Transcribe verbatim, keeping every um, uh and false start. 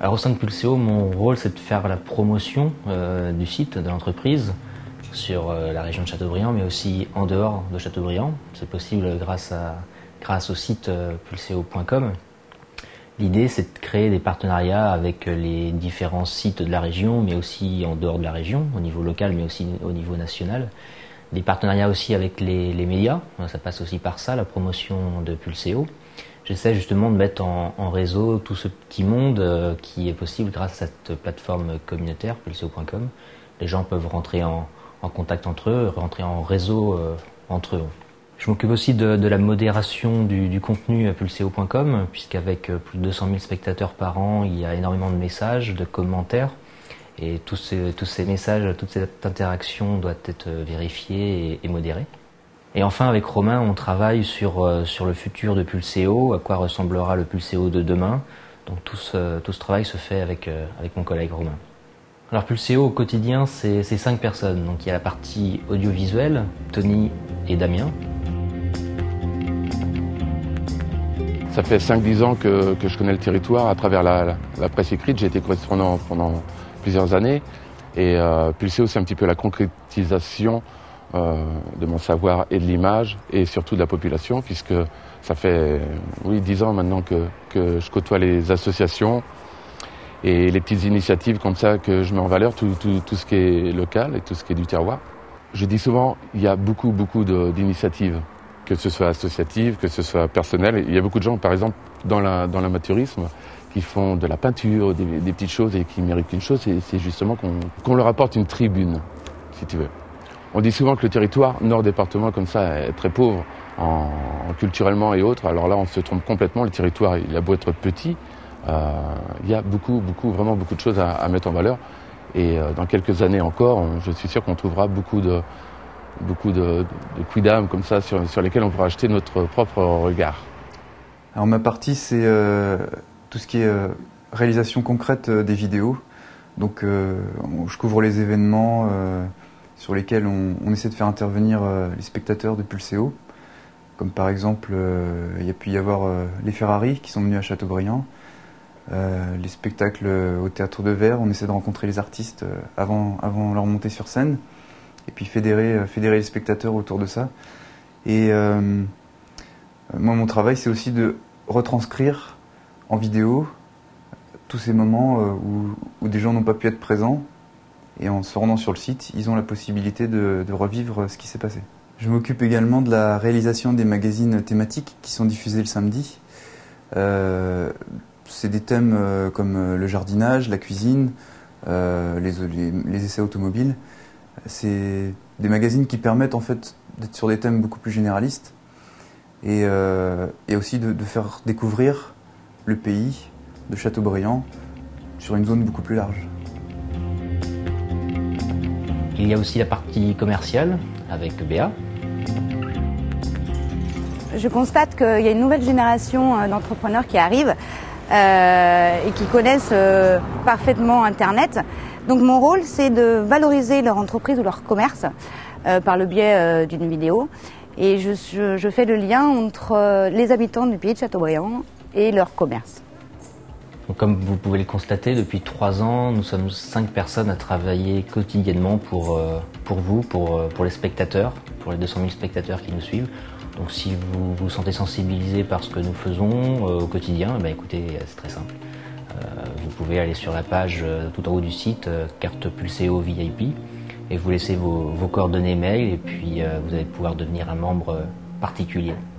Alors au sein de Pulseo, mon rôle c'est de faire la promotion euh, du site, de l'entreprise, sur euh, la région de Châteaubriand, mais aussi en dehors de Châteaubriand. C'est possible grâce, à, grâce au site euh, pulseo point com. L'idée c'est de créer des partenariats avec les différents sites de la région, mais aussi en dehors de la région, au niveau local, mais aussi au niveau national. Des partenariats aussi avec les, les médias, ça passe aussi par ça, la promotion de Pulseo. J'essaie justement de mettre en, en réseau tout ce petit monde euh, qui est possible grâce à cette plateforme communautaire, pulseo point com. Les gens peuvent rentrer en, en contact entre eux, rentrer en réseau euh, entre eux. Je m'occupe aussi de, de la modération du, du contenu à pulseo point com, puisqu'avec plus de deux cent mille spectateurs par an, il y a énormément de messages, de commentaires. Et tous ces, tous ces messages, toute cette interaction doit être vérifiée et, et modérée. Et enfin, avec Romain, on travaille sur, euh, sur le futur de Pulseo, à quoi ressemblera le Pulseo de demain. Donc tout ce, tout ce travail se fait avec, euh, avec mon collègue Romain. Alors Pulseo au quotidien, c'est cinq personnes. Donc il y a la partie audiovisuelle, Tony et Damien. Ça fait cinq dix ans que, que je connais le territoire à travers la, la, la presse écrite. J'ai été correspondant pendant plusieurs années. Et euh, Pulseo, c'est un petit peu la concrétisation euh, de mon savoir et de l'image, et surtout de la population, puisque ça fait oui, dix ans maintenant que, que je côtoie les associations et les petites initiatives comme ça que je mets en valeur, tout, tout, tout ce qui est local et tout ce qui est du terroir. Je dis souvent, il y a beaucoup, beaucoup d'initiatives, que ce soit associatives, que ce soit personnelles. Il y a beaucoup de gens, par exemple, dans la, dans l'amateurisme, qui font de la peinture, des, des petites choses et qui méritent une chose, c'est justement qu'on qu'on leur apporte une tribune, si tu veux. On dit souvent que le territoire nord-département comme ça est très pauvre en, en culturellement et autres. Alors là, on se trompe complètement. Le territoire, il a beau être petit, euh, il y a beaucoup, beaucoup, vraiment beaucoup de choses à, à mettre en valeur. Et euh, dans quelques années encore, on, je suis sûr qu'on trouvera beaucoup de, beaucoup de, de quidam comme ça sur, sur lesquels on pourra acheter notre propre regard. Alors ma partie, c'est euh, tout ce qui est euh, réalisation concrète euh, des vidéos. Donc euh, je couvre les événements euh, sur lesquels on, on essaie de faire intervenir euh, les spectateurs de Pulseo. Comme par exemple, euh, il y a pu y avoir euh, les Ferrari qui sont venus à Châteaubriand, euh, les spectacles au Théâtre de Verre. On essaie de rencontrer les artistes euh, avant, avant leur montée sur scène, et puis fédérer, euh, fédérer les spectateurs autour de ça. Et euh, moi, mon travail, c'est aussi de retranscrire en vidéo tous ces moments euh, où, où des gens n'ont pas pu être présents. Et en se rendant sur le site, ils ont la possibilité de, de revivre ce qui s'est passé. Je m'occupe également de la réalisation des magazines thématiques qui sont diffusés le samedi. Euh, c'est des thèmes euh, comme le jardinage, la cuisine, euh, les, les, les essais automobiles. C'est des magazines qui permettent en fait d'être sur des thèmes beaucoup plus généralistes et, euh, et aussi de, de faire découvrir le pays de Châteaubriand sur une zone beaucoup plus large. Il y a aussi la partie commerciale avec Béa. Je constate qu'il y a une nouvelle génération d'entrepreneurs qui arrivent euh, et qui connaissent euh, parfaitement Internet. Donc mon rôle, c'est de valoriser leur entreprise ou leur commerce euh, par le biais euh, d'une vidéo. Et je, je, je fais le lien entre euh, les habitants du pays de Châteaubriand et leur commerce. Donc, comme vous pouvez le constater, depuis trois ans, nous sommes cinq personnes à travailler quotidiennement pour, euh, pour vous, pour, euh, pour les spectateurs, pour les deux cent mille spectateurs qui nous suivent. Donc si vous vous sentez sensibilisé par ce que nous faisons euh, au quotidien, eh bien, écoutez, c'est très simple. Euh, vous pouvez aller sur la page euh, tout en haut du site, euh, carte Pulseo V I P, et vous laissez vos, vos coordonnées mail, et puis euh, vous allez pouvoir devenir un membre euh, particulier.